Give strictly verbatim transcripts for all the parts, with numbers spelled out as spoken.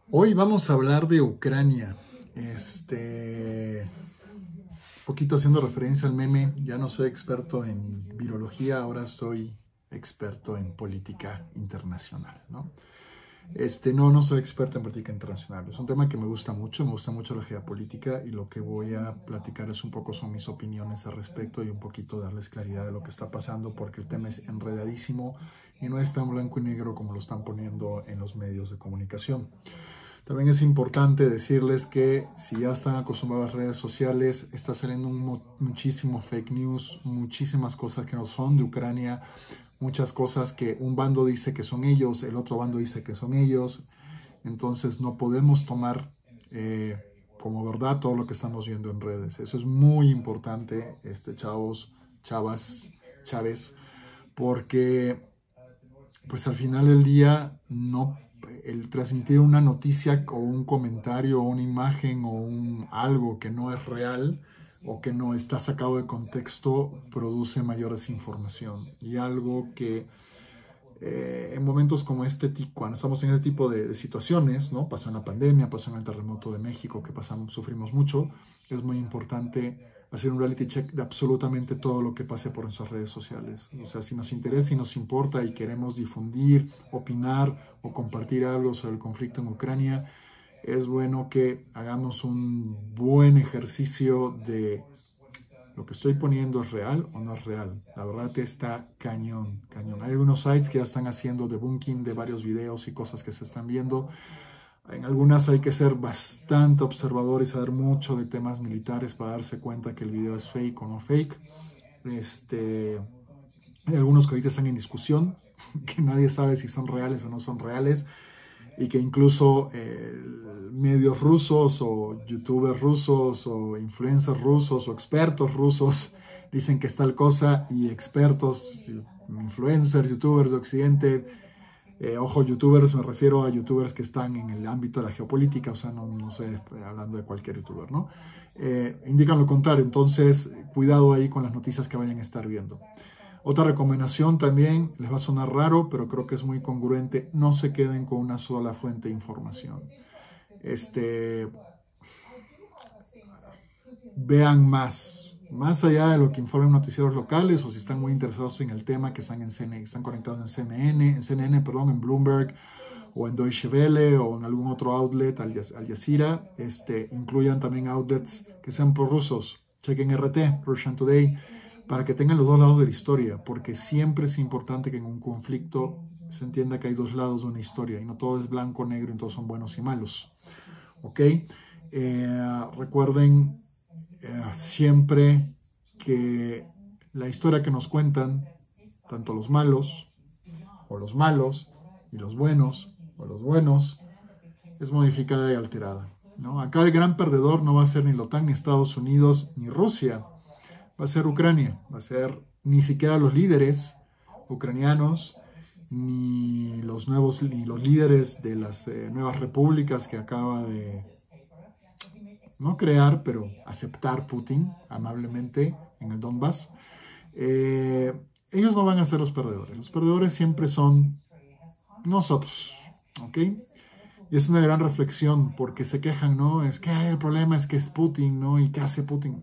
Hoy vamos a hablar de Ucrania. Este, un poquito haciendo referencia al meme, ya no soy experto en virología, ahora soy experto en política internacional, ¿no? Este, no, no soy experto en política internacional. Es un tema que me gusta mucho, me gusta mucho la geopolítica y lo que voy a platicar es un poco son mis opiniones al respecto y un poquito darles claridad de lo que está pasando porque el tema es enredadísimo y no es tan blanco y negro como lo están poniendo en los medios de comunicación. También es importante decirles que si ya están acostumbrados a las redes sociales, está saliendo un, muchísimo fake news, muchísimas cosas que no son de Ucrania, muchas cosas que un bando dice que son ellos, el otro bando dice que son ellos. Entonces no podemos tomar eh, como verdad todo lo que estamos viendo en redes. Eso es muy importante, este, chavos, chavas, chaves, porque pues al final del día no el transmitir una noticia o un comentario o una imagen o un algo que no es real o que no está sacado de contexto produce mayor desinformación y algo que eh, en momentos como este, cuando estamos en este tipo de, de situaciones, ¿no? Pasó en la pandemia, pasó en el terremoto de México que pasamos, sufrimos mucho, es muy importante hacer un reality check de absolutamente todo lo que pase por nuestras redes sociales. O sea, si nos interesa y nos importa y queremos difundir, opinar o compartir algo sobre el conflicto en Ucrania, es bueno que hagamos un buen ejercicio de lo que estoy poniendo es real o no es real. La verdad está cañón, cañón. Hay algunos sites que ya están haciendo debunking de varios videos y cosas que se están viendo. En algunas hay que ser bastante observador y saber mucho de temas militares para darse cuenta que el video es fake o no fake. Este, hay algunos que ahorita están en discusión, que nadie sabe si son reales o no son reales, y que incluso eh, medios rusos o youtubers rusos o influencers rusos o expertos rusos dicen que es tal cosa y expertos, influencers, youtubers de Occidente, eh, ojo, youtubers, me refiero a youtubers que están en el ámbito de la geopolítica, o sea, no, no sé, hablando de cualquier youtuber, ¿no? Eh, indican lo contrario, entonces cuidado ahí con las noticias que vayan a estar viendo. Otra recomendación también, les va a sonar raro, pero creo que es muy congruente, no se queden con una sola fuente de información. Este, vean más, más allá de lo que informan noticieros locales o si están muy interesados en el tema, que están, en C N N, están conectados en C N N, en C N N, perdón, en Bloomberg o en Deutsche Welle o en algún otro outlet, Al Jazeera, este, incluyan también outlets que sean prorrusos, chequen R T, Russian Today, para que tengan los dos lados de la historia, porque siempre es importante que en un conflicto se entienda que hay dos lados de una historia y no todo es blanco, negro y todos son buenos y malos. ¿Ok? Eh, recuerden eh, siempre que la historia que nos cuentan, tanto los malos o los malos y los buenos o los buenos, es modificada y alterada, ¿no? Acá el gran perdedor no va a ser ni la OTAN, ni Estados Unidos, ni Rusia. Va a ser Ucrania, va a ser ni siquiera los líderes ucranianos, ni los nuevos, ni los líderes de las eh, nuevas repúblicas que acaba de no crear, pero aceptar Putin amablemente en el Donbass. Eh, ellos no van a ser los perdedores. Los perdedores siempre son nosotros, ¿ok? Y es una gran reflexión porque se quejan, ¿no? Es que ay, el problema es que es Putin, ¿no? ¿Y qué hace Putin?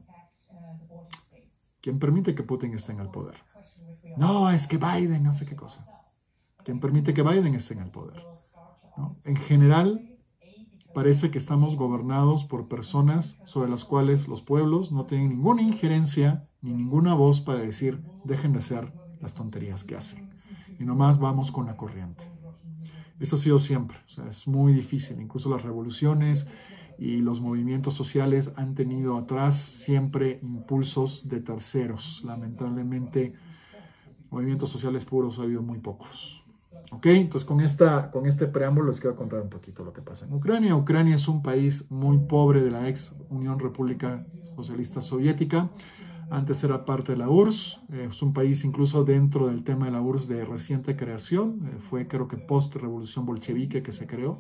¿Quién permite que Putin esté en el poder? No, es que Biden, no sé qué cosa. ¿Quién permite que Biden esté en el poder? ¿No? En general, parece que estamos gobernados por personas sobre las cuales los pueblos no tienen ninguna injerencia ni ninguna voz para decir, dejen de hacer las tonterías que hacen. Y nomás vamos con la corriente. Eso ha sido siempre. O sea, es muy difícil. Incluso las revoluciones y los movimientos sociales han tenido atrás siempre impulsos de terceros. Lamentablemente, movimientos sociales puros ha habido muy pocos. ¿Ok? Entonces, con, esta, con este preámbulo les quiero contar un poquito lo que pasa en Ucrania. Ucrania es un país muy pobre de la ex Unión República Socialista Soviética. Antes era parte de la U R S S. Eh, es un país incluso dentro del tema de la U R S S de reciente creación. Eh, fue creo que post-revolución bolchevique que se creó.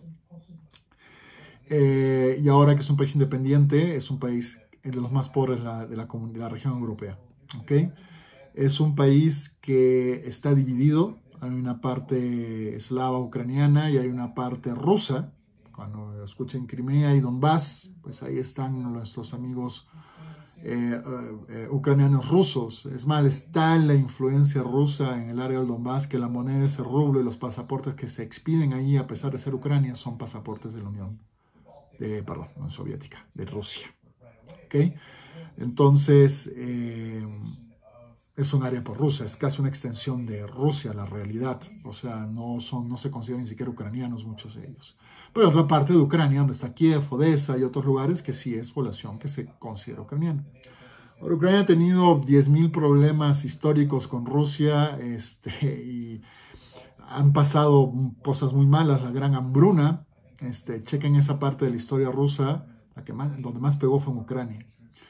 Eh, y ahora que es un país independiente, es un país de los más pobres de la, de la, de la región europea. ¿Okay? Es un país que está dividido. Hay una parte eslava ucraniana y hay una parte rusa, Cuando escuchen Crimea y Donbass, pues ahí están nuestros amigos eh, eh, ucranianos rusos. Es más, está la influencia rusa en el área del Donbass, que la moneda es el rublo y los pasaportes que se expiden ahí, a pesar de ser Ucrania, son pasaportes de la Unión, de, perdón, Unión Soviética, de Rusia. ¿Okay? Entonces, eh, es un área por Rusia, es casi una extensión de Rusia, la realidad. O sea, no, son, no se consideran ni siquiera ucranianos muchos de ellos. Pero otra parte de Ucrania, donde está Kiev, Odessa y otros lugares, que sí es población que se considera ucraniana. Ahora, Ucrania ha tenido diez mil problemas históricos con Rusia este, y han pasado cosas muy malas, la gran hambruna. Este, chequen esa parte de la historia rusa, la que más, donde más pegó fue en Ucrania.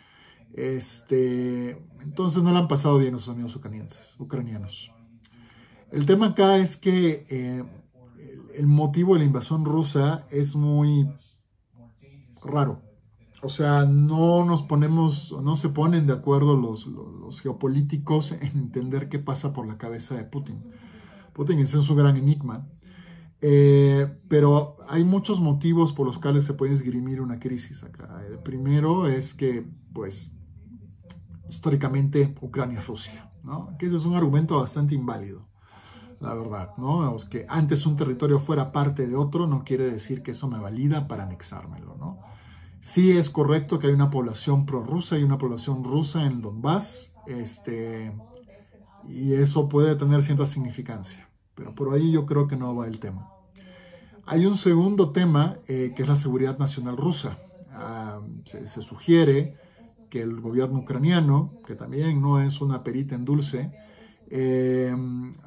Este, entonces no le han pasado bien a sus amigos ucranianos. ucranianos. El tema acá es que eh, el motivo de la invasión rusa es muy raro. O sea, no nos ponemos, no se ponen de acuerdo los, los, los geopolíticos en entender qué pasa por la cabeza de Putin. Putin es un gran enigma. Eh, pero hay muchos motivos por los cuales se puede esgrimir una crisis acá. El primero es que, pues, históricamente Ucrania es Rusia, ¿no? Que ese es un argumento bastante inválido, la verdad, ¿no? Es que antes un territorio fuera parte de otro no quiere decir que eso me valida para anexármelo, ¿no? Sí es correcto que hay una población prorrusa y una población rusa en Donbass, este, y eso puede tener cierta significancia, pero por ahí yo creo que no va el tema. Hay un segundo tema eh, que es la seguridad nacional rusa. Ah, se, se sugiere que el gobierno ucraniano, que también no es una perita en dulce, eh,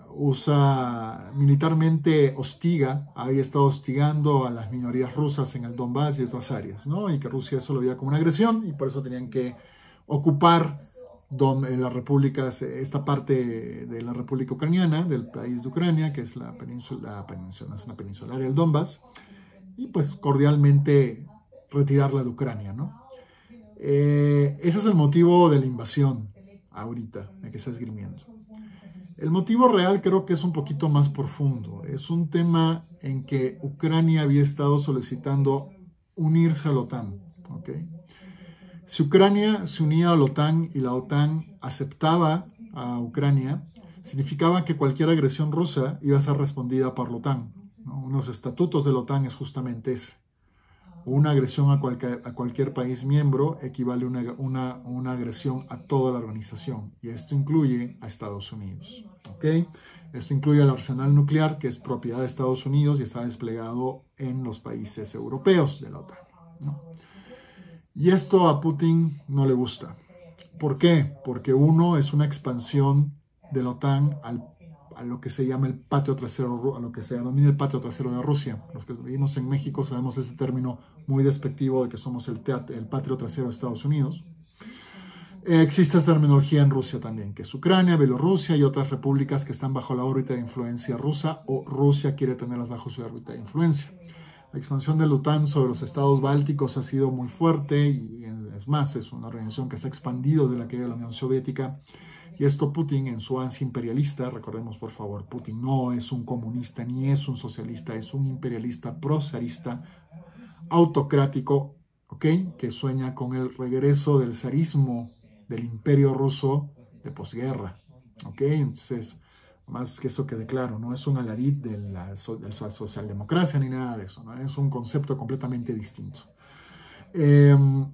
usa militarmente, hostiga, había estado hostigando a las minorías rusas en el Donbass y otras áreas, ¿no? Y que Rusia eso lo veía como una agresión y por eso tenían que ocupar donde la república, esta parte de la República Ucraniana, del país de Ucrania, que es la península, la península, es una peninsular del Donbass, y pues cordialmente retirarla de Ucrania, ¿no? Eh, ese es el motivo de la invasión ahorita, de que está esgrimiendo. El motivo real creo que es un poquito más profundo. Es un tema en que Ucrania había estado solicitando unirse a la OTAN, ¿ok? Si Ucrania se unía a la OTAN y la OTAN aceptaba a Ucrania, significaba que cualquier agresión rusa iba a ser respondida por la OTAN, ¿no? Uno de los estatutos de la OTAN es justamente ese. Una agresión a cualquier, a cualquier país miembro equivale a una, una, una agresión a toda la organización. Y esto incluye a Estados Unidos, ¿ok? Esto incluye el arsenal nuclear, que es propiedad de Estados Unidos y está desplegado en los países europeos de la OTAN, ¿no? Y esto a Putin no le gusta. ¿Por qué? Porque uno es una expansión de la OTAN al, a lo que se llama el patio trasero, a lo que se denomina el patio trasero de Rusia. Los que vivimos en México sabemos ese término muy despectivo de que somos el, teat, el patio trasero de Estados Unidos. Eh, existe esta terminología en Rusia también, que es Ucrania, Bielorrusia y otras repúblicas que están bajo la órbita de influencia rusa o Rusia quiere tenerlas bajo su órbita de influencia. La expansión de la OTAN sobre los estados bálticos ha sido muy fuerte y es más, es una organización que se ha expandido de la que era la Unión Soviética. Y esto Putin en su ansia imperialista, recordemos por favor, Putin no es un comunista ni es un socialista, es un imperialista pro-zarista, autocrático, ¿ok? Que sueña con el regreso del zarismo del imperio ruso de posguerra, ¿ok? Entonces, más que eso que declaro, no es un alariz de la, de la socialdemocracia ni nada de eso, ¿no? Es un concepto completamente distinto. Eh,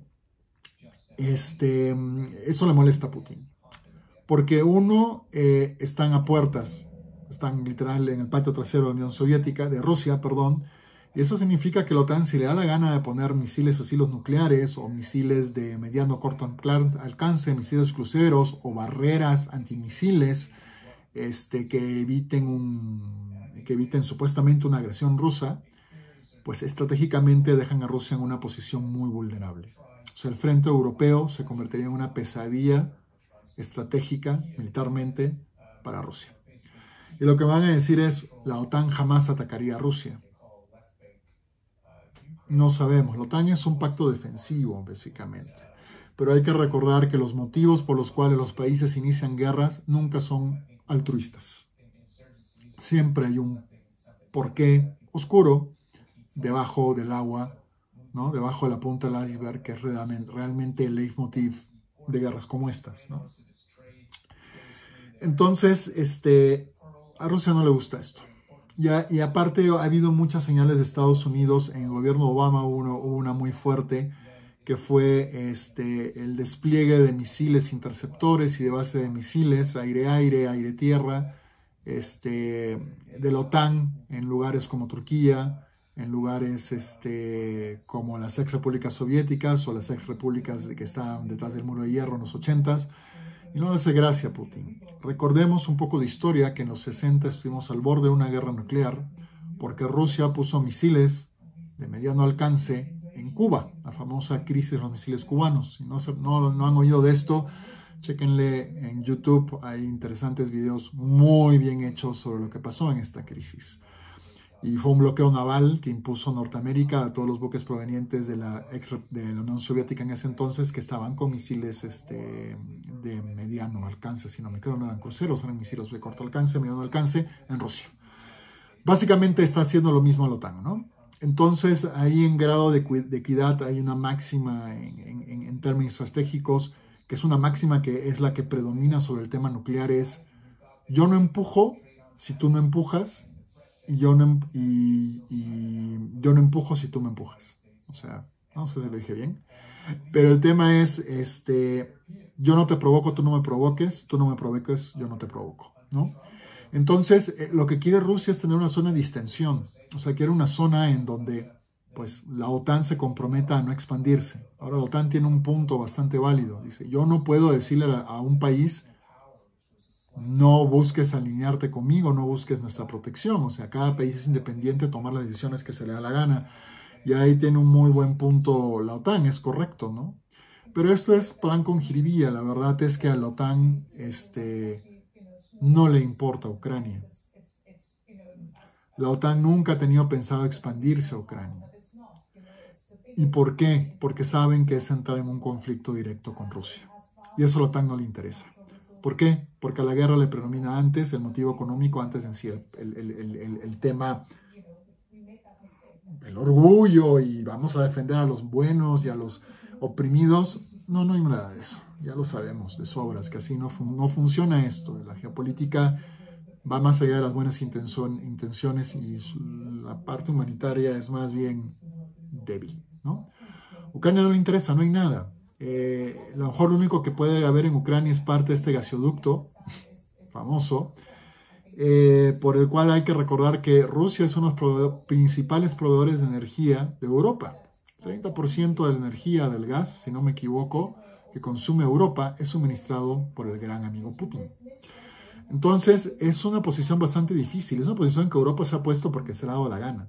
este, eso le molesta a Putin. Porque uno, eh, están a puertas, están literal en el patio trasero de la Unión Soviética, de Rusia, perdón, y eso significa que la OTAN, si le da la gana de poner misiles o silos nucleares, o misiles de mediano o corto alcance, misiles cruceros, o barreras antimisiles, este, que eviten, un, que eviten supuestamente una agresión rusa, pues estratégicamente dejan a Rusia en una posición muy vulnerable. O sea, el frente europeo se convertiría en una pesadilla estratégica, militarmente, para Rusia. Y lo que van a decir es, la OTAN jamás atacaría a Rusia. No sabemos, la OTAN es un pacto defensivo, básicamente. Pero hay que recordar que los motivos por los cuales los países inician guerras nunca son altruistas. Siempre hay un porqué oscuro debajo del agua, ¿no? Debajo de la punta del iceberg, que es realmente, realmente el leitmotiv de guerras como estas, ¿no? Entonces, este, a Rusia no le gusta esto. Y, a, y aparte ha habido muchas señales de Estados Unidos. En el gobierno de Obama hubo una, hubo una muy fuerte, que fue este, el despliegue de misiles interceptores y de base de misiles, aire-aire, aire-tierra, este, de la OTAN en lugares como Turquía, en lugares este, como las ex repúblicas soviéticas o las ex repúblicas que estaban detrás del muro de hierro en los ochentas. Y no le hace gracia a Putin. Recordemos un poco de historia, que en los sesenta estuvimos al borde de una guerra nuclear porque Rusia puso misiles de mediano alcance en Cuba, la famosa crisis de los misiles cubanos. Si no, no, no han oído de esto, chéquenle en YouTube, hay interesantes videos muy bien hechos sobre lo que pasó en esta crisis. Y fue un bloqueo naval que impuso Norteamérica a todos los buques provenientes de la, ex, de la Unión Soviética en ese entonces, que estaban con misiles este, de mediano alcance, si no me equivoco, no eran cruceros, eran misiles de corto alcance, mediano alcance, en Rusia. Básicamente está haciendo lo mismo la OTAN, ¿no? Entonces, ahí en grado de, de equidad hay una máxima en, en, en términos estratégicos, que es una máxima que es la que predomina sobre el tema nuclear, es: yo no empujo si tú no empujas, y yo no, y, y yo no empujo si tú me empujas. O sea, no sé si lo dije bien, pero el tema es, este, yo no te provoco, tú no me provoques, tú no me provoques, yo no te provoco, ¿no? Entonces, eh, lo que quiere Rusia es tener una zona de distensión, o sea, quiere una zona en donde, pues, la OTAN se comprometa a no expandirse. Ahora, la OTAN tiene un punto bastante válido. Dice, yo no puedo decirle a, a un país: no busques alinearte conmigo, no busques nuestra protección. O sea, cada país es independiente de tomar las decisiones que se le da la gana. Y ahí tiene un muy buen punto la OTAN, es correcto, ¿no? Pero esto es plan con jiribilla. La verdad es que a la OTAN este, no le importa Ucrania. La OTAN nunca ha tenido pensado expandirse a Ucrania. ¿Y por qué? Porque saben que es entrar en un conflicto directo con Rusia. Y eso a la OTAN no le interesa. ¿Por qué? Porque a la guerra le predomina antes el motivo económico, antes en sí el, el, el, el, el tema, el orgullo y vamos a defender a los buenos y a los oprimidos. No, no hay nada de eso. Ya lo sabemos de sobras, que así no, fun no funciona esto. La geopolítica va más allá de las buenas intenciones y la parte humanitaria es más bien débil, ¿no? Ucrania no le interesa, no hay nada. Eh, a lo mejor lo único que puede haber en Ucrania es parte de este gasoducto famoso, eh, por el cual hay que recordar que Rusia es uno de los proveedor, principales proveedores de energía de Europa. treinta por ciento de la energía del gas, si no me equivoco, que consume Europa es suministrado por el gran amigo Putin. Entonces es una posición bastante difícil, es una posición que Europa se ha puesto porque se le ha dado la gana.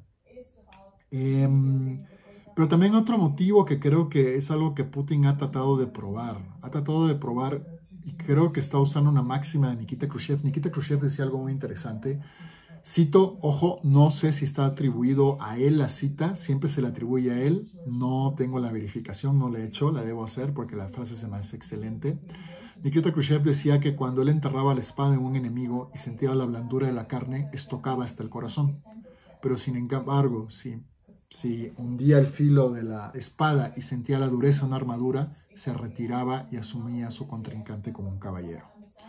Eh, Pero también otro motivo que creo que es algo que Putin ha tratado de probar. Ha tratado de probar y creo que está usando una máxima de Nikita Khrushchev. Nikita Khrushchev decía algo muy interesante. Cito, ojo, no sé si está atribuido a él la cita. Siempre se le atribuye a él. No tengo la verificación, no la he hecho. La debo hacer porque la frase se me hace excelente. Nikita Khrushchev decía que cuando él enterraba la espada en un enemigo y sentía la blandura de la carne, estocaba hasta el corazón. Pero sin embargo, si... Si hundía el filo de la espada y sentía la dureza de una armadura, se retiraba y asumía a su contrincante como un caballero.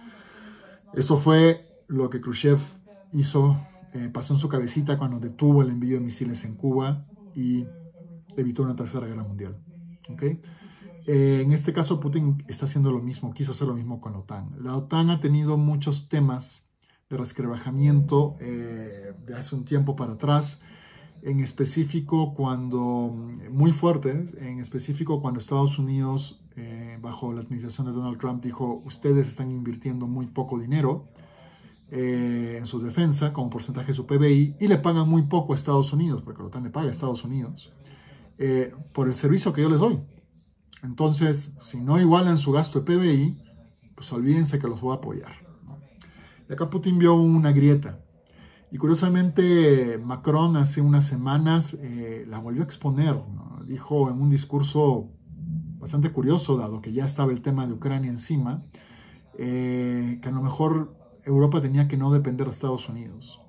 Eso fue lo que Khrushchev hizo, eh, pasó en su cabecita cuando detuvo el envío de misiles en Cuba y evitó una tercera guerra mundial. ¿Okay? Eh, en este caso, Putin está haciendo lo mismo, quiso hacer lo mismo con la OTAN. La OTAN ha tenido muchos temas de resquebrajamiento eh, de hace un tiempo para atrás. En específico cuando, muy fuertes, en específico cuando Estados Unidos, eh, bajo la administración de Donald Trump, dijo: ustedes están invirtiendo muy poco dinero eh, en su defensa como porcentaje de su P B I y le pagan muy poco a Estados Unidos, porque la OTAN le paga a Estados Unidos, eh, por el servicio que yo les doy. Entonces, si no igualan su gasto de P B I, pues olvídense que los voy a apoyar, ¿no? Y acá Putin vio una grieta. Y curiosamente Macron hace unas semanas eh, la volvió a exponer, ¿no? Dijo en un discurso bastante curioso, dado que ya estaba el tema de Ucrania encima, eh, que a lo mejor Europa tenía que no depender de Estados Unidos.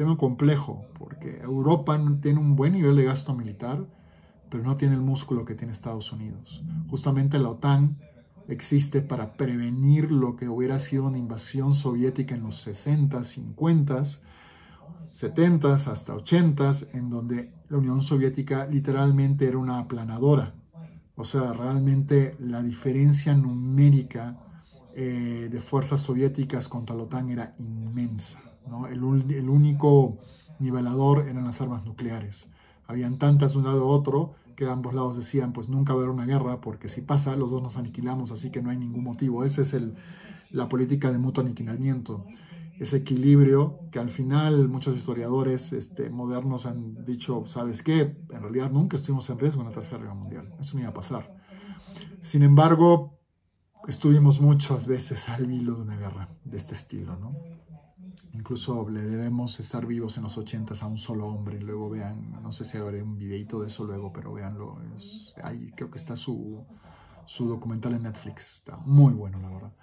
tema complejo, porque Europa tiene un buen nivel de gasto militar, pero no tiene el músculo que tiene Estados Unidos. Justamente la OTAN existe para prevenir lo que hubiera sido una invasión soviética en los sesenta, cincuenta, setenta hasta ochenta, en donde la Unión Soviética literalmente era una aplanadora. O sea, realmente la diferencia numérica eh, de fuerzas soviéticas contra la OTAN era inmensa, ¿no? El, el único nivelador eran las armas nucleares. Habían tantas de un lado a otro que ambos lados decían, pues nunca va a haber una guerra, porque si pasa, los dos nos aniquilamos, así que no hay ningún motivo. Esa es el, la política de mutuo aniquilamiento. Ese equilibrio que al final muchos historiadores este, modernos han dicho, ¿sabes qué? En realidad nunca estuvimos en riesgo en la Tercera Guerra Mundial. Eso no iba a pasar. Sin embargo, estuvimos muchas veces al hilo de una guerra de este estilo, ¿no? Incluso le debemos estar vivos en los ochentas a un solo hombre. Luego vean, no sé si habrá un videito de eso luego, pero véanlo. Es, ahí creo que está su, su documental en Netflix. Está muy bueno, la verdad.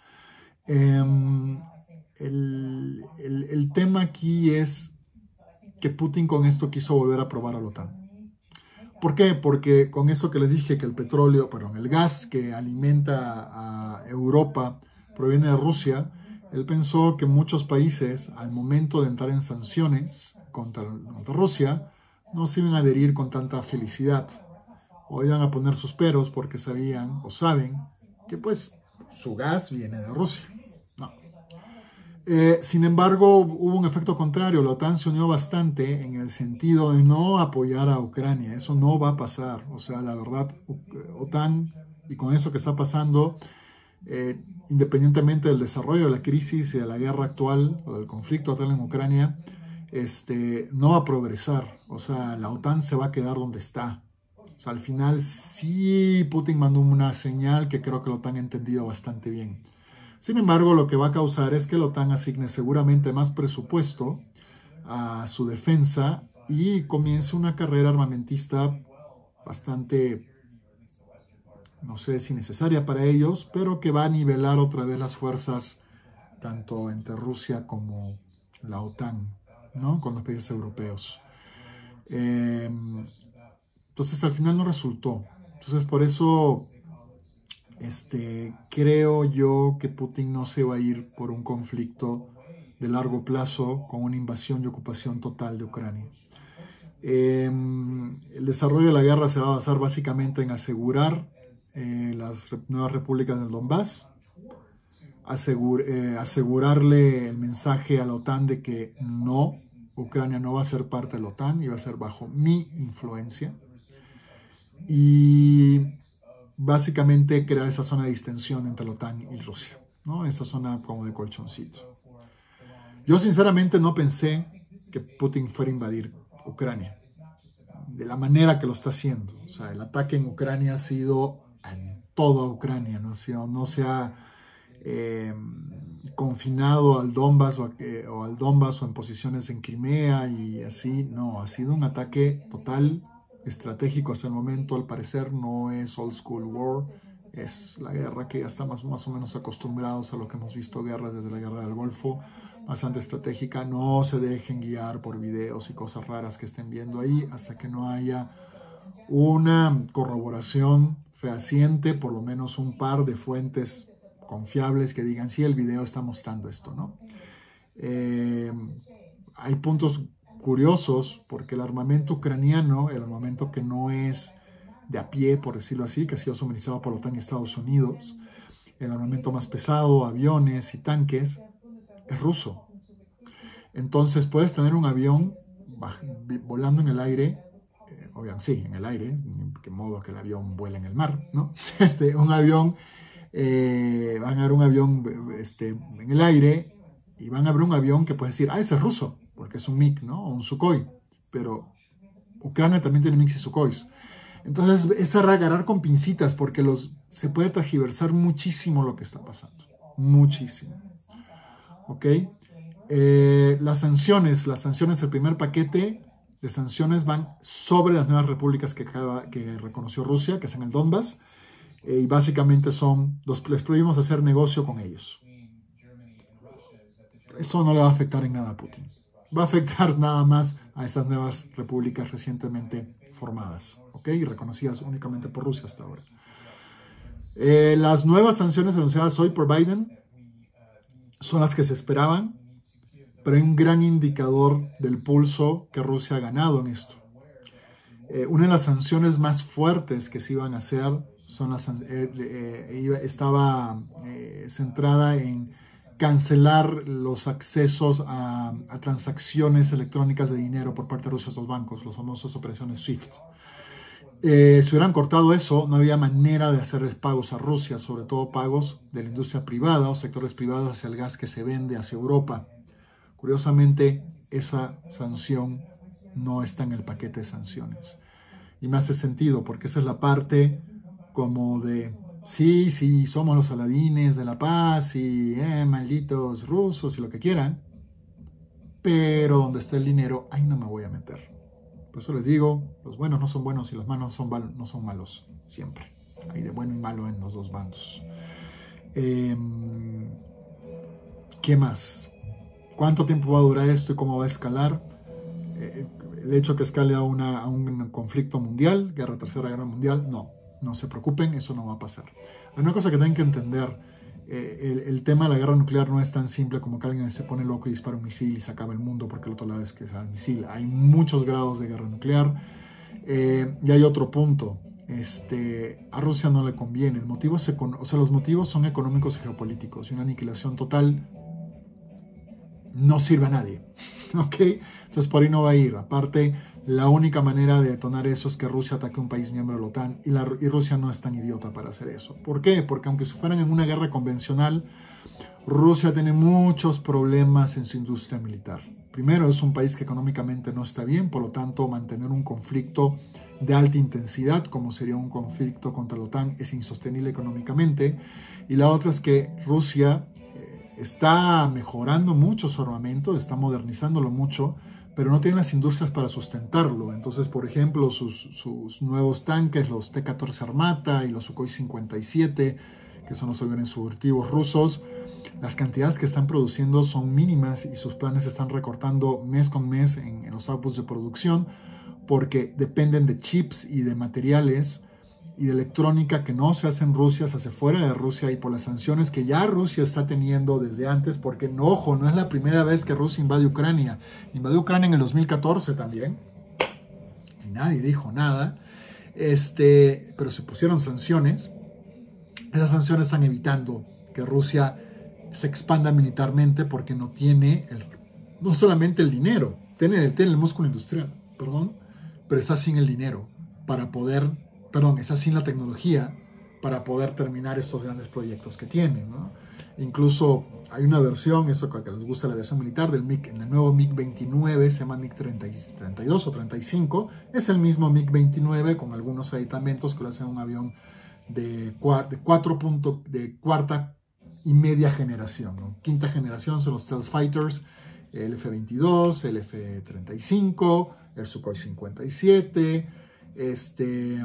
Eh, el, el, el tema aquí es que Putin con esto quiso volver a probar a la OTAN. ¿Por qué? Porque con esto que les dije, que el petróleo, perdón, el gas que alimenta a Europa proviene de Rusia, él pensó que muchos países, al momento de entrar en sanciones contra, contra Rusia, no se iban a adherir con tanta felicidad, o iban a poner sus peros porque sabían o saben que pues su gas viene de Rusia. No. Eh, sin embargo, hubo un efecto contrario. La OTAN se unió bastante en el sentido de no apoyar a Ucrania. Eso no va a pasar. O sea, la verdad, OTAN, y con eso que está pasando, eh, independientemente del desarrollo de la crisis y de la guerra actual, o del conflicto actual en Ucrania, este, no va a progresar. O sea, la OTAN se va a quedar donde está. O sea, al final sí Putin mandó una señal que creo que la OTAN ha entendido bastante bien. Sin embargo, lo que va a causar es que la OTAN asigne seguramente más presupuesto a su defensa y comience una carrera armamentista bastante, no sé si necesaria para ellos, pero que va a nivelar otra vez las fuerzas tanto entre Rusia como la OTAN, ¿no? Con los países europeos. Eh, entonces, al final no resultó. Entonces, por eso... Este, creo yo que Putin no se va a ir por un conflicto de largo plazo con una invasión y ocupación total de Ucrania. Eh, el desarrollo de la guerra se va a basar básicamente en asegurar eh, las nuevas repúblicas del Donbass, asegur, eh, asegurarle el mensaje a la OTAN de que no, Ucrania no va a ser parte de la OTAN y va a ser bajo mi influencia. Y básicamente crear esa zona de distensión entre la OTAN y Rusia, ¿no? Esa zona como de colchoncito. Yo sinceramente no pensé que Putin fuera a invadir Ucrania de la manera que lo está haciendo. O sea, el ataque en Ucrania ha sido en toda Ucrania, no, no se ha eh, confinado al Donbass o, a, eh, o al Donbass o en posiciones en Crimea y así. No, ha sido un ataque total, estratégico hasta el momento. Al parecer no es old school war, es la guerra que ya estamos más o menos acostumbrados a lo que hemos visto, guerras desde la guerra del Golfo, bastante estratégica. No se dejen guiar por videos y cosas raras que estén viendo ahí hasta que no haya una corroboración fehaciente, por lo menos un par de fuentes confiables que digan sí, el video está mostrando esto, ¿no? Eh, hay puntos curiosos porque el armamento ucraniano, el armamento que no es de a pie, por decirlo así, que ha sido suministrado por la OTAN y Estados Unidos, el armamento más pesado, aviones y tanques, es ruso. Entonces puedes tener un avión volando en el aire, eh, obviamente sí, en el aire, ni qué modo que el avión vuela en el mar, ¿no? Este, un avión, eh, van a ver un avión este, en el aire y van a ver un avión que puedes decir, ah, ese es ruso, porque es un MiG, ¿no? O un Sukhoi, pero Ucrania también tiene MiGs y Sukhois. Entonces es agarrar con pincitas porque los, se puede tergiversar muchísimo lo que está pasando, muchísimo. ¿Ok? Eh, las sanciones, las sanciones, el primer paquete de sanciones van sobre las nuevas repúblicas que, que reconoció Rusia, que es en el Donbass, eh, y básicamente son, los, les prohibimos hacer negocio con ellos. Eso no le va a afectar en nada a Putin. va a afectar nada más a esas nuevas repúblicas recientemente formadas, ¿ok? Y reconocidas únicamente por Rusia hasta ahora. Eh, las nuevas sanciones anunciadas hoy por Biden son las que se esperaban, pero hay un gran indicador del pulso que Rusia ha ganado en esto. Eh, una de las sanciones más fuertes que se iban a hacer son las, eh, eh, estaba eh, centrada en cancelar los accesos a, a transacciones electrónicas de dinero por parte de Rusia a estos bancos, las famosas operaciones SWIFT. Eh, si hubieran cortado eso, no había manera de hacerles pagos a Rusia, sobre todo pagos de la industria privada o sectores privados hacia el gas que se vende hacia Europa. Curiosamente, esa sanción no está en el paquete de sanciones. Y me hace sentido, porque esa es la parte como de, sí, sí, somos los aladines de la paz y eh, malditos rusos y lo que quieran, pero donde está el dinero, ahí no me voy a meter. Por eso les digo, los buenos no son buenos y los malos son no son malos, siempre. Hay de bueno y malo en los dos bandos. Eh, ¿Qué más? ¿Cuánto tiempo va a durar esto y cómo va a escalar? Eh, el hecho que escale a, una, a un conflicto mundial, guerra, tercera guerra mundial, no, no se preocupen, eso no va a pasar. Hay una cosa que tienen que entender. Eh, el, el tema de la guerra nuclear no es tan simple como que alguien se pone loco y dispara un misil y se acaba el mundo porque el otro lado es que sale el misil. Hay muchos grados de guerra nuclear. Eh, y hay otro punto. Este, a Rusia no le conviene. El motivo es, o sea, los motivos son económicos y geopolíticos. Y una aniquilación total no sirve a nadie. ¿Ok? Entonces por ahí no va a ir. Aparte, la única manera de detonar eso es que Rusia ataque a un país miembro de la OTAN y, la, y Rusia no es tan idiota para hacer eso. ¿Por qué? Porque aunque se fueran en una guerra convencional, Rusia tiene muchos problemas en su industria militar. Primero, es un país que económicamente no está bien, por lo tanto, mantener un conflicto de alta intensidad, como sería un conflicto contra la OTAN, es insostenible económicamente. Y la otra es que Rusia eh, está mejorando mucho su armamento, está modernizándolo mucho, pero no tiene las industrias para sustentarlo. Entonces, por ejemplo, sus, sus nuevos tanques, los T catorce Armata y los Sukhoi cincuenta y siete, que son los aviones subvertivos rusos, las cantidades que están produciendo son mínimas y sus planes se están recortando mes con mes en, en los outputs de producción porque dependen de chips y de materiales y de electrónica que no se hace en Rusia, se hace fuera de Rusia y por las sanciones que ya Rusia está teniendo desde antes, porque no, ojo, no es la primera vez que Rusia invade Ucrania. Invadió Ucrania en el dos mil catorce también y nadie dijo nada, este, pero se pusieron sanciones. Esas sanciones están evitando que Rusia se expanda militarmente porque no tiene el, no solamente el dinero, tiene, tiene el músculo industrial, perdón, pero está sin el dinero para poder, perdón, está sin la tecnología para poder terminar estos grandes proyectos que tiene, ¿no? Incluso hay una versión, eso que les gusta la aviación militar, del MiG, en el nuevo MiG veintinueve, se llama MiG treinta y dos o treinta y cinco, es el mismo MiG veintinueve con algunos aditamentos que lo hacen un avión de, de, cuatro punto, de cuarta y media generación, ¿no? Quinta generación son los Stealth Fighters, el F veintidós, el F treinta y cinco, el Sukhoi cincuenta y siete, este,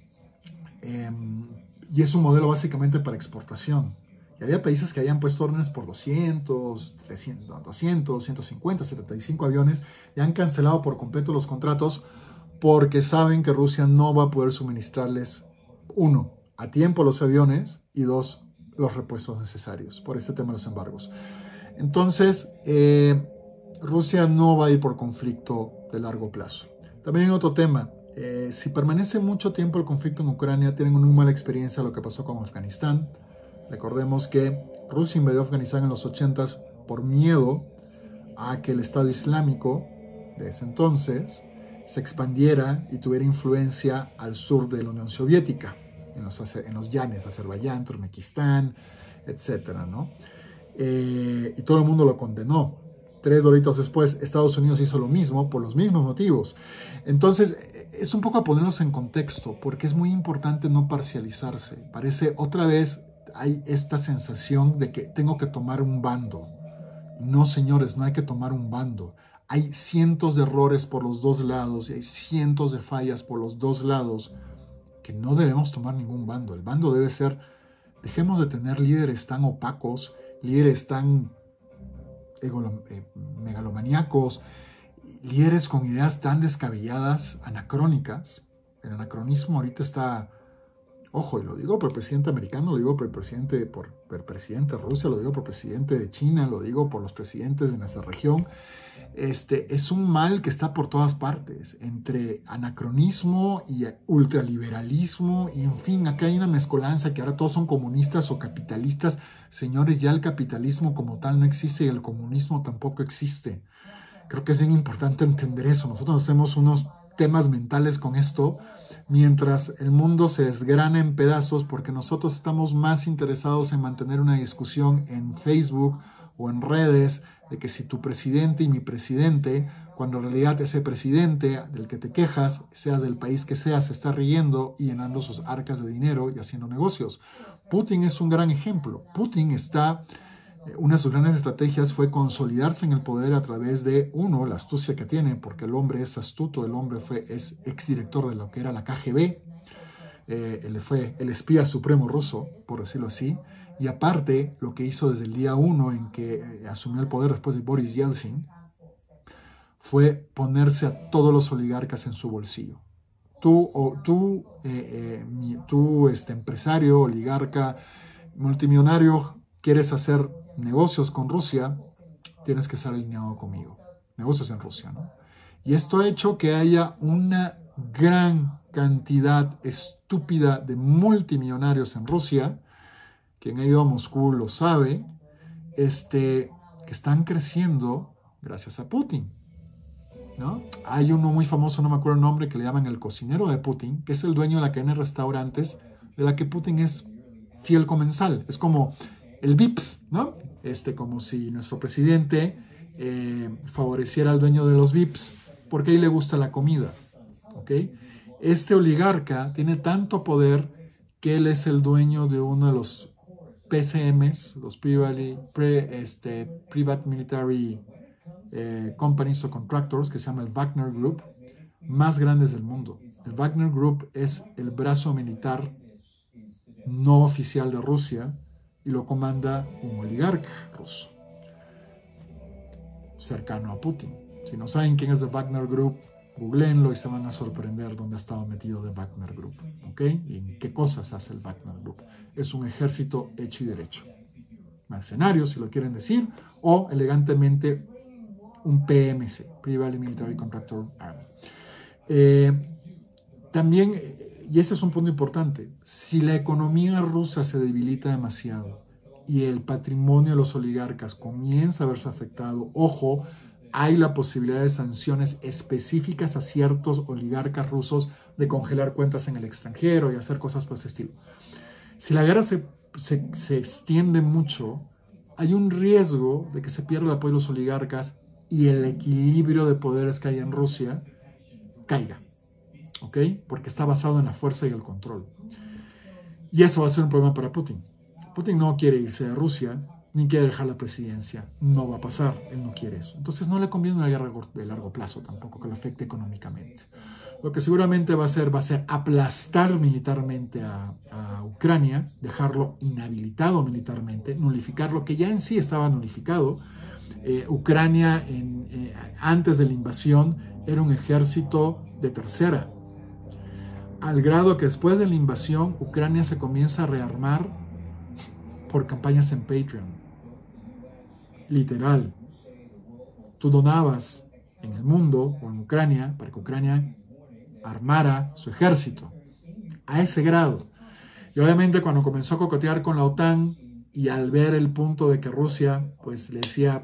eh, y es un modelo básicamente para exportación. Y había países que habían puesto órdenes por doscientos, trescientos, doscientos, ciento cincuenta, setenta y cinco aviones y han cancelado por completo los contratos porque saben que Rusia no va a poder suministrarles, uno, a tiempo los aviones y dos, los repuestos necesarios por este tema de los embargos. Entonces, eh, Rusia no va a ir por conflicto de largo plazo. También hay otro tema. Eh, si permanece mucho tiempo el conflicto en Ucrania, tienen una muy mala experiencia de lo que pasó con Afganistán. Recordemos que Rusia invadió Afganistán en los ochentas por miedo a que el Estado Islámico de ese entonces se expandiera y tuviera influencia al sur de la Unión Soviética, en los, en los Yanes, Azerbaiyán, Turkmenistán, etcétera, ¿no? Eh, y todo el mundo lo condenó. Tres doritos después, Estados Unidos hizo lo mismo por los mismos motivos. Entonces, es un poco a ponernos en contexto, porque es muy importante no parcializarse. Parece otra vez hay esta sensación de que tengo que tomar un bando. No, señores, no hay que tomar un bando. Hay cientos de errores por los dos lados y hay cientos de fallas por los dos lados que no debemos tomar ningún bando. El bando debe ser, dejemos de tener líderes tan opacos, líderes tan eh, megalomaníacos, líderes con ideas tan descabelladas, anacrónicas. El anacronismo ahorita está, ojo, y lo digo por el presidente americano, lo digo por el presidente, por el presidente de Rusia, lo digo por el presidente de China, lo digo por los presidentes de nuestra región. Este, es un mal que está por todas partes, entre anacronismo y ultraliberalismo, y en fin, acá hay una mezcolanza que ahora todos son comunistas o capitalistas. Señores, ya el capitalismo como tal no existe y el comunismo tampoco existe. Creo que es bien importante entender eso. Nosotros hacemos unos temas mentales con esto, mientras el mundo se desgrana en pedazos porque nosotros estamos más interesados en mantener una discusión en Facebook o en redes de que si tu presidente y mi presidente, cuando en realidad ese presidente del que te quejas, seas del país que seas, se está riendo y llenando sus arcas de dinero y haciendo negocios. Putin es un gran ejemplo. Putin está, una de sus grandes estrategias fue consolidarse en el poder a través de, uno, la astucia que tiene, porque el hombre es astuto, el hombre fue, es exdirector de lo que era la K G B, eh, él fue el espía supremo ruso, por decirlo así. Y aparte, lo que hizo desde el día uno en que asumió el poder después de Boris Yeltsin, fue ponerse a todos los oligarcas en su bolsillo. Tú, o, tú, eh, eh, tú este, empresario, oligarca, multimillonario, quieres hacer negocios con Rusia, tienes que estar alineado conmigo. Negocios en Rusia, ¿no? Y esto ha hecho que haya una gran cantidad estúpida de multimillonarios en Rusia. Quien ha ido a Moscú lo sabe, este, que están creciendo gracias a Putin, ¿no? Hay uno muy famoso, no me acuerdo el nombre, que le llaman el cocinero de Putin, que es el dueño de la cadena de restaurantes de la que Putin es fiel comensal. Es como el Vips, ¿no? Este, como si nuestro presidente eh, favoreciera al dueño de los Vips, porque ahí le gusta la comida, ¿ok? Este oligarca tiene tanto poder que él es el dueño de uno de los P C Ms, los Private, pre, este, Private Military eh, Companies o Contractors, que se llama el Wagner Group, más grandes del mundo. El Wagner Group es el brazo militar no oficial de Rusia y lo comanda un oligarca ruso cercano a Putin. Si no saben quién es el Wagner Group, googleenlo y se van a sorprender dónde ha estado metido el Wagner Group, ¿ok? Y en qué cosas hace el Wagner Group. Es un ejército hecho y derecho. Mercenarios, si lo quieren decir, o elegantemente un P M C, Private Military Contractor Army. Eh, también, y ese es un punto importante, si la economía rusa se debilita demasiado y el patrimonio de los oligarcas comienza a verse afectado, ojo, hay la posibilidad de sanciones específicas a ciertos oligarcas rusos de congelar cuentas en el extranjero y hacer cosas por ese estilo. Si la guerra se, se, se extiende mucho, hay un riesgo de que se pierda el apoyo de los oligarcas y el equilibrio de poderes que hay en Rusia caiga, ¿ok? Porque está basado en la fuerza y el control. Y eso va a ser un problema para Putin. Putin no quiere irse de Rusia, ni quiere dejar la presidencia. No va a pasar, él no quiere eso. Entonces no le conviene una guerra de largo plazo tampoco, que lo afecte económicamente. Lo que seguramente va a hacer, va a ser aplastar militarmente a, a Ucrania, dejarlo inhabilitado militarmente, nulificarlo, que ya en sí estaba nulificado. Eh, Ucrania, en, eh, antes de la invasión, era un ejército de tercera. Al grado que después de la invasión, Ucrania se comienza a rearmar por campañas en Patreon. Literal. Tú donabas en el mundo o en Ucrania para que Ucrania armara su ejército. A ese grado. Y obviamente cuando comenzó a coquetear con la OTAN y al ver el punto de que Rusia pues le decía,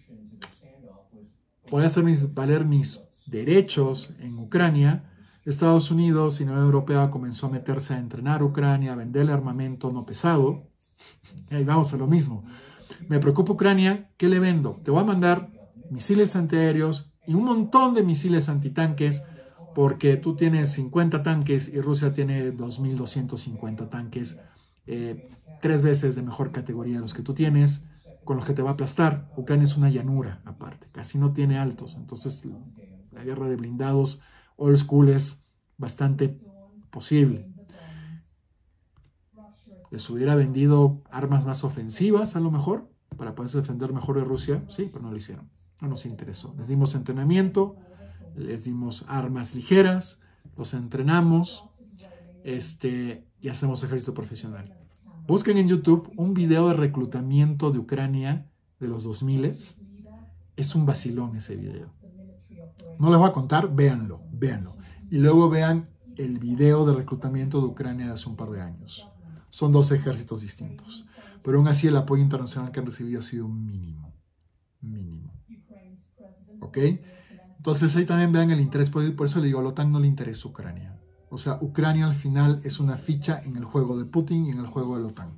voy a hacer mis, valer mis derechos en Ucrania, Estados Unidos y la Unión Europea comenzó a meterse a entrenar a Ucrania, a venderle armamento no pesado. Y ahí vamos a lo mismo. Me preocupa Ucrania, ¿qué le vendo? Te voy a mandar misiles antiaéreos y un montón de misiles antitanques, porque tú tienes cincuenta tanques y Rusia tiene dos mil doscientos cincuenta tanques, eh, tres veces de mejor categoría de los que tú tienes, con los que te va a aplastar. Ucrania es una llanura aparte, casi no tiene altos, entonces la guerra de blindados old school es bastante posible. Les hubiera vendido armas más ofensivas a lo mejor, para poderse defender mejor de Rusia, sí, pero no lo hicieron. No nos interesó. Les dimos entrenamiento, les dimos armas ligeras, los entrenamos este, y hacemos ejército profesional. Busquen en YouTube un video de reclutamiento de Ucrania de los dos mil. Es un vacilón ese video. No les voy a contar, véanlo, véanlo. Y luego vean el video de reclutamiento de Ucrania de hace un par de años. Son dos ejércitos distintos. Pero aún así el apoyo internacional que han recibido ha sido mínimo. Mínimo. ¿Ok? Entonces ahí también vean el interés. Por eso le digo, a la OTAN no le interesa Ucrania. O sea, Ucrania al final es una ficha en el juego de Putin y en el juego de la OTAN.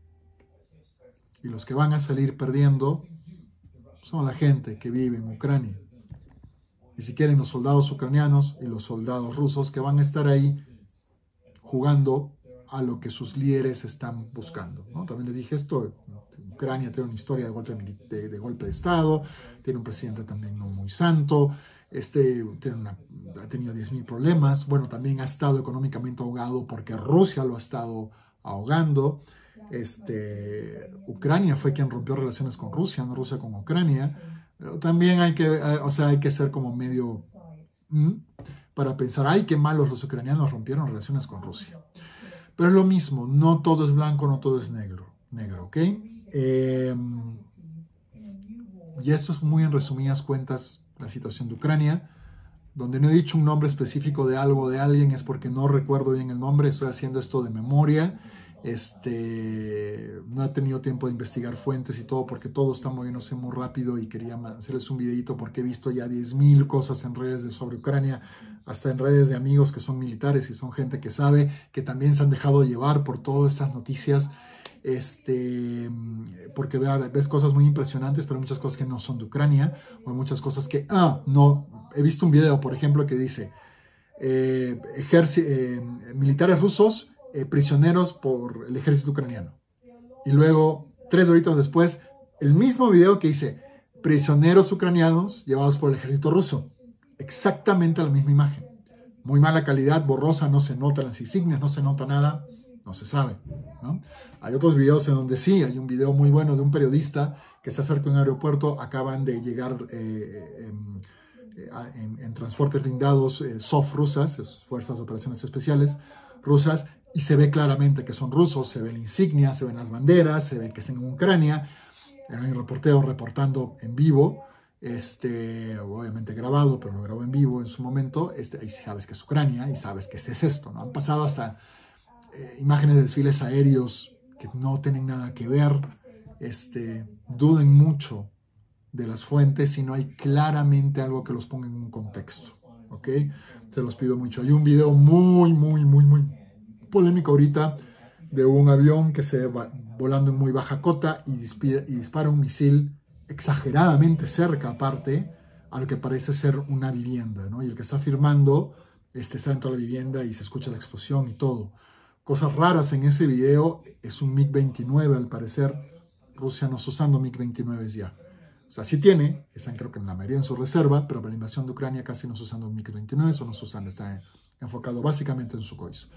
Y los que van a salir perdiendo son la gente que vive en Ucrania. Y si quieren los soldados ucranianos y los soldados rusos que van a estar ahí jugando a lo que sus líderes están buscando, ¿no? También les dije esto, Ucrania tiene una historia de golpe de, de, golpe de Estado, tiene un presidente también no muy santo, este, tiene una, ha tenido diez mil problemas, bueno, también ha estado económicamente ahogado porque Rusia lo ha estado ahogando. Este, Ucrania fue quien rompió relaciones con Rusia, no Rusia con Ucrania. Pero también hay que, o sea, hay que ser como medio ¿m? para pensar, ay, qué malos los ucranianos rompieron relaciones con Rusia. Pero es lo mismo, no todo es blanco, no todo es negro, negro, ¿ok? Eh, y esto es muy en resumidas cuentas la situación de Ucrania. Donde no he dicho un nombre específico de algo de alguien es porque no recuerdo bien el nombre, estoy haciendo esto de memoria. Este, no he tenido tiempo de investigar fuentes y todo porque todo está moviéndose muy rápido y quería hacerles un videito porque he visto ya diez mil cosas en redes de, sobre Ucrania, hasta en redes de amigos que son militares y son gente que sabe, que también se han dejado llevar por todas estas noticias, este, porque ves cosas muy impresionantes, pero muchas cosas que no son de Ucrania, o muchas cosas que, ah, no, he visto un video, por ejemplo, que dice, eh, eh, militares rusos Eh, prisioneros por el ejército ucraniano. Y luego, tres horitas después, el mismo video que dice prisioneros ucranianos llevados por el ejército ruso. Exactamente la misma imagen. Muy mala calidad, borrosa, no se notan las insignias, no se nota nada, no se sabe, ¿no? Hay otros videos en donde sí, hay un video muy bueno de un periodista que está cerca de un aeropuerto, acaban de llegar eh, en, en, en transportes blindados eh, S O F rusas, Fuerzas de Operaciones Especiales rusas, y se ve claramente que son rusos, se ve la insignia, se ven las banderas, se ve que están en Ucrania. Era un reportero reportando en vivo, este, obviamente grabado, pero lo grabó en vivo en su momento. Este, ahí sabes que es Ucrania y sabes que ese es esto, ¿no? Han pasado hasta eh, imágenes de desfiles aéreos que no tienen nada que ver. Este, duden mucho de las fuentes si no hay claramente algo que los ponga en un contexto, ¿ok? Se los pido mucho. Hay un video muy, muy, muy, muy polémico ahorita de un avión que se va volando en muy baja cota y dispara, y dispara un misil exageradamente cerca, aparte, a lo que parece ser una vivienda, ¿no? Y el que está filmando este, está dentro de la vivienda y se escucha la explosión y todo. Cosas raras en ese video, es un MiG veintinueve, al parecer Rusia no está usando MiG veintinueve ya. O sea, sí tiene, están creo que en la mayoría en su reserva, pero para la invasión de Ucrania casi no está usando MiG veintinueve, o no está usando, está enfocado básicamente en Sukhois.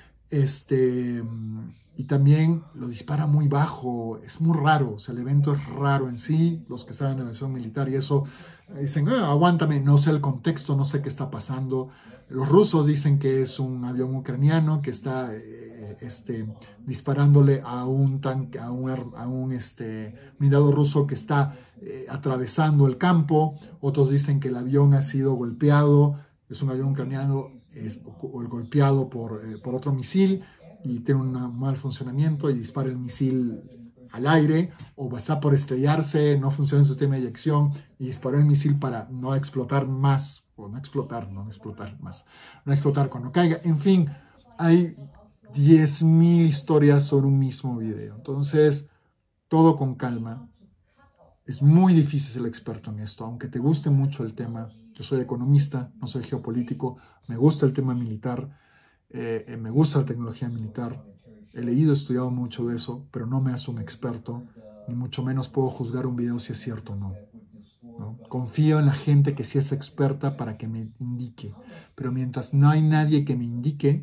Este, y también lo dispara muy bajo, es muy raro, o sea, el evento es raro en sí, los que saben de aviación militar y eso, dicen, ah, aguántame, no sé el contexto, no sé qué está pasando. Los rusos dicen que es un avión ucraniano que está eh, este, disparándole a un tanque, a un, a un este, blindado ruso que está eh, atravesando el campo. Otros dicen que el avión ha sido golpeado, es un avión ucraniano es, o el golpeado por, eh, por otro misil y tiene un mal funcionamiento y dispara el misil al aire, o está por estrellarse, no funciona el sistema de eyección y disparó el misil para no explotar más, o no explotar, no explotar más, no explotar cuando caiga. En fin, hay diez mil historias sobre un mismo video. Entonces, todo con calma. Es muy difícil ser experto en esto, aunque te guste mucho el tema. Yo soy economista, no soy geopolítico, me gusta el tema militar, eh, me gusta la tecnología militar. He leído, estudiado mucho de eso, pero no me hace un experto, ni mucho menos puedo juzgar un video si es cierto o no, ¿no? Confío en la gente que sí es experta para que me indique, pero mientras no hay nadie que me indique,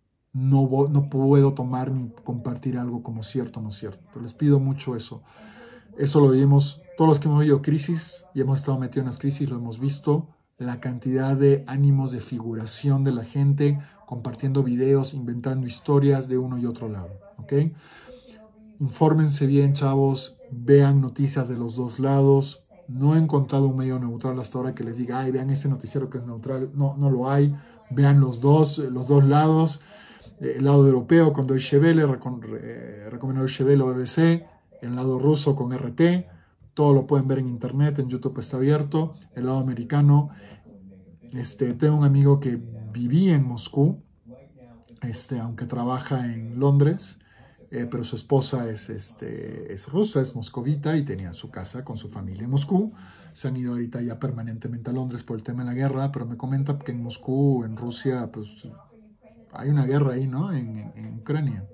no, no puedo tomar ni compartir algo como cierto o no cierto. Pero les pido mucho eso. Eso lo vimos, todos los que hemos vivido crisis y hemos estado metidos en las crisis, lo hemos visto, la cantidad de ánimos de figuración de la gente, compartiendo videos, inventando historias de uno y otro lado, ¿ok? Infórmense bien, chavos, vean noticias de los dos lados. No he encontrado un medio neutral hasta ahora que les diga, ay, vean ese noticiero que es neutral. No, no lo hay. Vean los dos, los dos lados. El lado europeo con Deutsche Welle, recomiendo Deutsche Welle o B B C. El lado ruso con R T. Todo lo pueden ver en internet, en YouTube está abierto. El lado americano. Este, tengo un amigo que vivía en Moscú, este, aunque trabaja en Londres. Eh, pero su esposa es, este, es rusa, es moscovita y tenía su casa con su familia en Moscú. Se han ido ahorita ya permanentemente a Londres por el tema de la guerra, pero me comenta que en Moscú, en Rusia, pues hay una guerra ahí, ¿no? En, en, en Ucrania.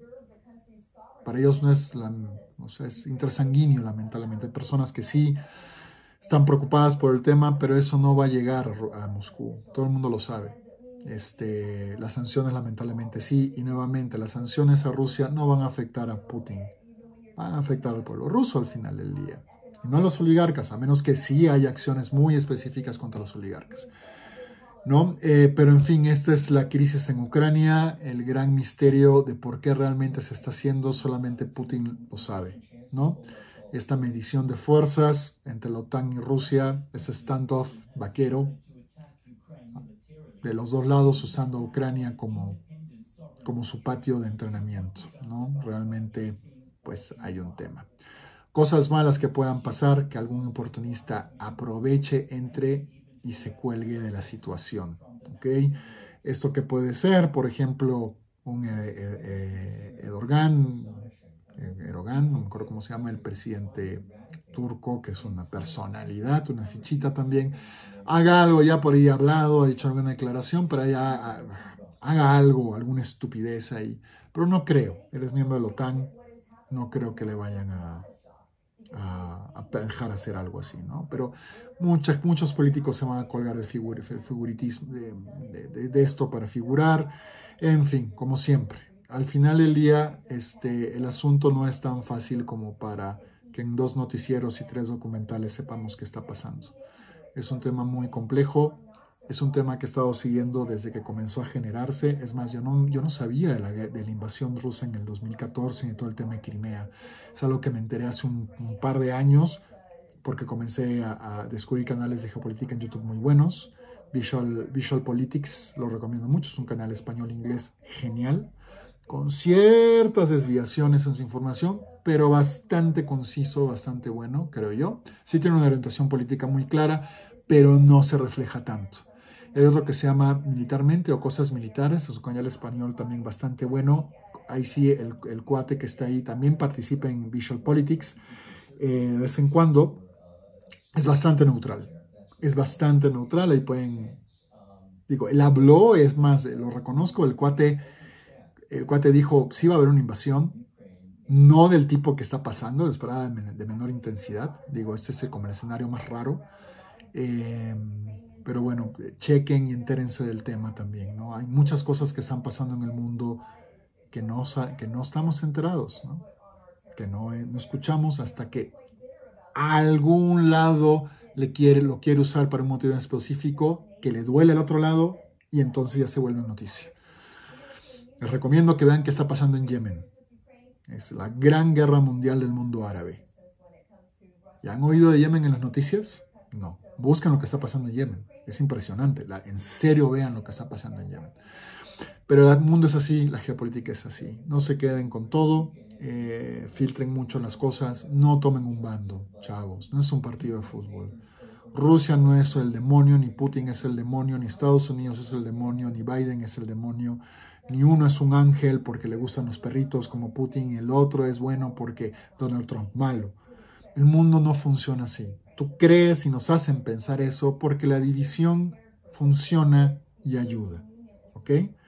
Para ellos no es, la, o sea, es intersanguíneo, lamentablemente. Hay personas que sí están preocupadas por el tema, pero eso no va a llegar a Moscú. Todo el mundo lo sabe. Este, las sanciones lamentablemente sí, y nuevamente las sanciones a Rusia no van a afectar a Putin, van a afectar al pueblo ruso al final del día, y no a los oligarcas, a menos que sí haya acciones muy específicas contra los oligarcas, ¿no? Eh, pero en fin, esta es la crisis en Ucrania, el gran misterio de por qué realmente se está haciendo, solamente Putin lo sabe, ¿no? Esta medición de fuerzas entre la OTAN y Rusia, ese standoff vaquero, de los dos lados usando a Ucrania como, como su patio de entrenamiento, ¿no? Realmente, pues hay un tema. Cosas malas que puedan pasar, que algún oportunista aproveche, entre y se cuelgue de la situación, ¿ok? Esto que puede ser, por ejemplo, un eh, eh, Erdogan, Erdogan, no me acuerdo cómo se llama, el presidente turco, que es una personalidad, una fichita también, haga algo, ya por ahí ha hablado, ha dicho alguna declaración, pero ya haga algo, alguna estupidez ahí. Pero no creo, él es miembro de la OTAN, no creo que le vayan a, a, a dejar hacer algo así, ¿no? Pero muchas, muchos políticos se van a colgar el, figur, el figuritismo de, de, de, de esto para figurar, en fin, como siempre. Al final del día, este, el asunto no es tan fácil como para que en dos noticieros y tres documentales sepamos qué está pasando. Es un tema muy complejo, es un tema que he estado siguiendo desde que comenzó a generarse. Es más, yo no, yo no sabía de la, de la invasión rusa en el dos mil catorce y de todo el tema de Crimea. Es algo que me enteré hace un, un par de años porque comencé a, a descubrir canales de geopolítica en YouTube muy buenos. Visual, Visual Politics, lo recomiendo mucho, es un canal español-inglés genial, con ciertas desviaciones en su información, pero bastante conciso, bastante bueno, creo yo. Sí tiene una orientación política muy clara, pero no se refleja tanto. Hay otro que se llama Militarmente o Cosas Militares, es un canal español también bastante bueno. Ahí sí, el, el cuate que está ahí también participa en Visual Politics eh, de vez en cuando. Es bastante neutral, es bastante neutral, ahí pueden, digo, él habló, es más, lo reconozco, el cuate, el cuate dijo, sí va a haber una invasión, no del tipo que está pasando, esperaba de, de menor intensidad, digo, este es como el escenario más raro, eh, pero bueno, chequen y entérense del tema también, ¿no? Hay muchas cosas que están pasando en el mundo que no, que no estamos enterados, ¿no? Que no, no escuchamos hasta que a algún lado le quiere, lo quiere usar para un motivo específico, que le duele al otro lado y entonces ya se vuelve noticia. Les recomiendo que vean qué está pasando en Yemen. Es la gran guerra mundial del mundo árabe. ¿Ya han oído de Yemen en las noticias? No. Busquen lo que está pasando en Yemen. Es impresionante. La, en serio vean lo que está pasando en Yemen. Pero el mundo es así, la geopolítica es así. No se queden con todo. Eh, filtren mucho las cosas, no tomen un bando, chavos, no es un partido de fútbol. Rusia no es el demonio, ni Putin es el demonio, ni Estados Unidos es el demonio, ni Biden es el demonio, ni uno es un ángel porque le gustan los perritos como Putin y el otro es bueno porque Donald Trump malo. El mundo no funciona así. Tú crees y nos hacen pensar eso porque la división funciona y ayuda, ¿ok?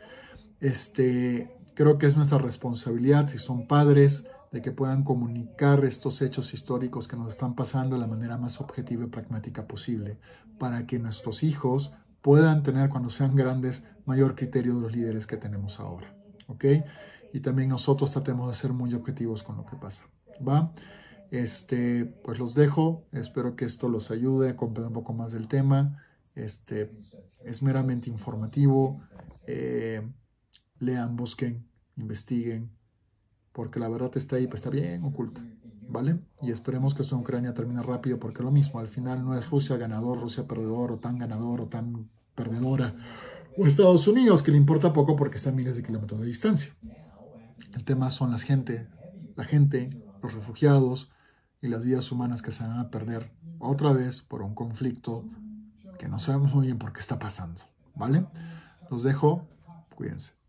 Este... Creo que es nuestra responsabilidad, si son padres, de que puedan comunicar estos hechos históricos que nos están pasando de la manera más objetiva y pragmática posible, para que nuestros hijos puedan tener, cuando sean grandes, mayor criterio de los líderes que tenemos ahora, ¿ok? Y también nosotros tratemos de ser muy objetivos con lo que pasa, ¿va? Este, pues los dejo. Espero que esto los ayude a comprender un poco más del tema. Este, es meramente informativo. Eh, lean, busquen, investiguen, porque la verdad está ahí, pues está bien oculta, ¿vale? Y esperemos que esto en Ucrania termine rápido, porque lo mismo, al final no es Rusia ganador, Rusia perdedor, o tan ganador, o tan perdedora, o Estados Unidos, que le importa poco porque está a miles de kilómetros de distancia. El tema son las gente, la gente, los refugiados y las vidas humanas que se van a perder otra vez por un conflicto que no sabemos muy bien por qué está pasando, ¿vale? Los dejo, cuídense.